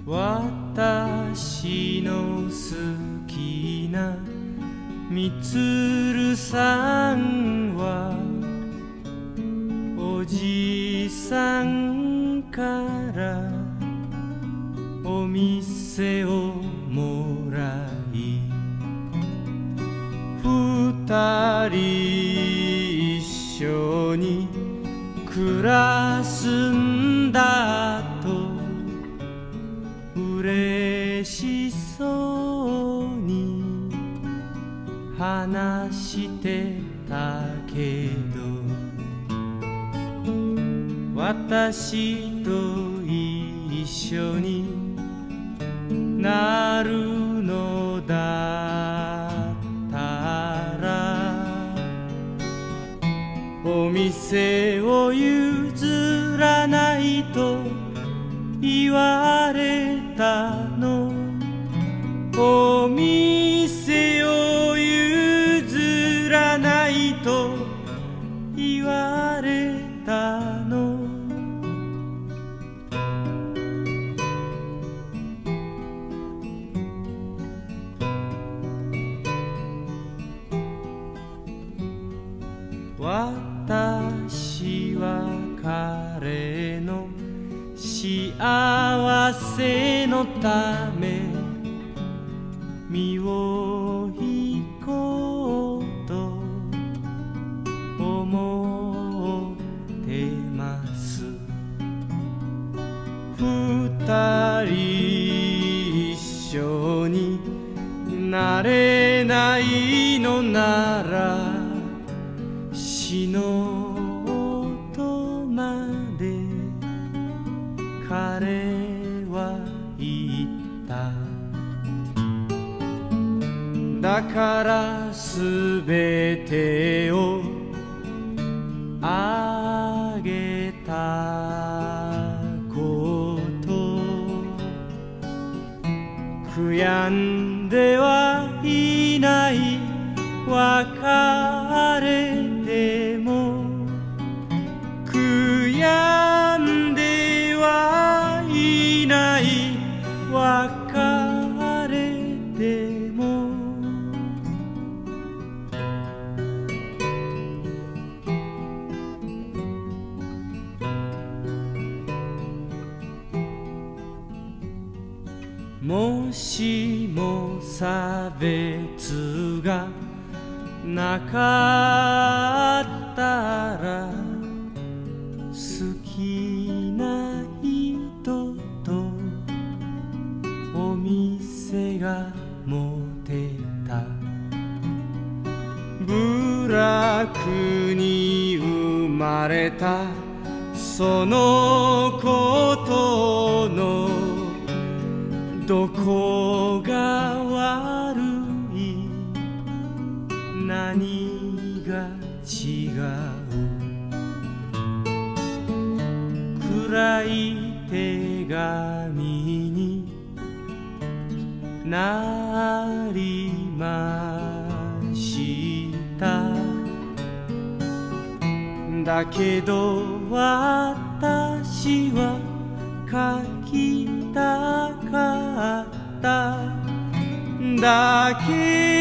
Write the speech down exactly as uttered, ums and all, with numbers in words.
私の好きなみつるさんはおじさんからお店をもらい二人一緒に暮らすんだと嬉しそうに話してたけど私と一緒になるのだったらお店を譲らないと言われたのお店を譲らないと言われたの私は彼の幸せのため身を引こうと思ってます二人一緒になれないのなら死のうとまで彼は言っただからすべてをあげたこと悔やんではいない別れでも悔やんではいない別れでももしも差別がなかったら好きな人とお店が持てた部落に生まれたそのことのどこが悪い何が違う暗い手紙になりましただけど私は書きたかっただけ